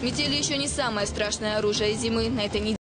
Метели еще не самое страшное оружие зимы. На этой неделе